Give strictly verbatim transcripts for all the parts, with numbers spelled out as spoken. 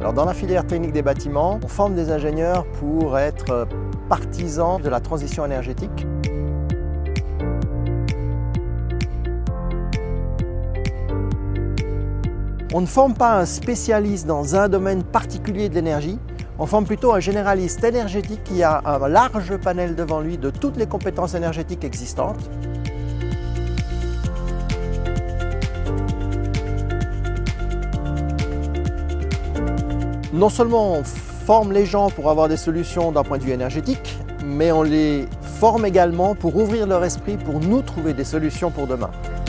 Alors dans la filière technique des bâtiments, on forme des ingénieurs pour être partisans de la transition énergétique. On ne forme pas un spécialiste dans un domaine particulier de l'énergie, on forme plutôt un généraliste énergétique qui a un large panel devant lui de toutes les compétences énergétiques existantes. Non seulement on forme les gens pour avoir des solutions d'un point de vue énergétique, mais on les forme également pour ouvrir leur esprit, pour nous trouver des solutions pour demain.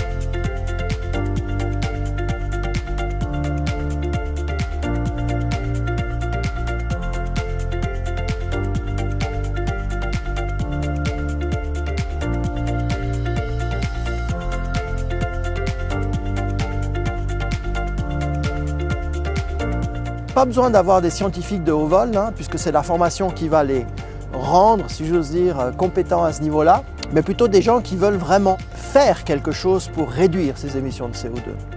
Pas besoin d'avoir des scientifiques de haut vol, hein, puisque c'est la formation qui va les rendre, si j'ose dire, compétents à ce niveau-là, mais plutôt des gens qui veulent vraiment faire quelque chose pour réduire ces émissions de C O deux.